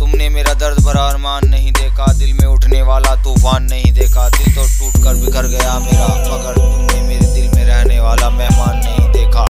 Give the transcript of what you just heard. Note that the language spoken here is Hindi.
तुमने मेरा दर्द भरा अरमान नहीं देखा, दिल में उठने वाला तूफान नहीं